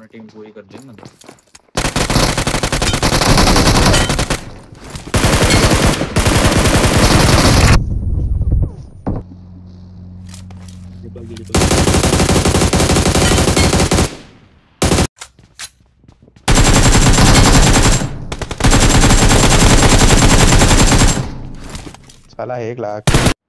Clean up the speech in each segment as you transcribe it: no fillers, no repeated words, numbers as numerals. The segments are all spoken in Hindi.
मैं टीम पूरी कर दी ना तो साला 1 लाख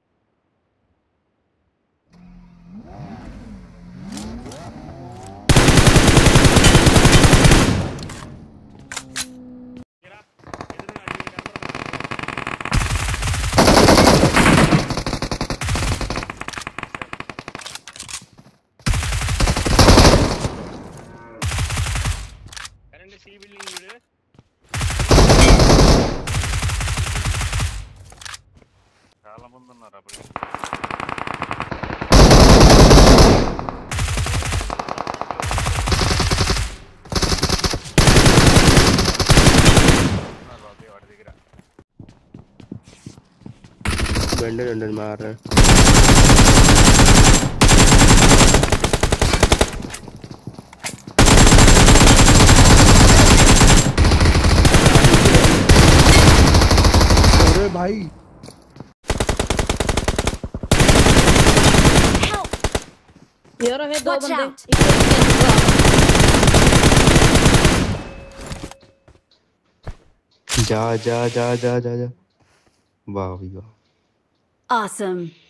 చాలా మంది ఉన్నారు అప్పుడు వాడి దగ్గర बंडल मार रहे हैं अरे भाई यार है 2 बंदे जा जा जा जा जा जा वाह भाई वाह Awesome.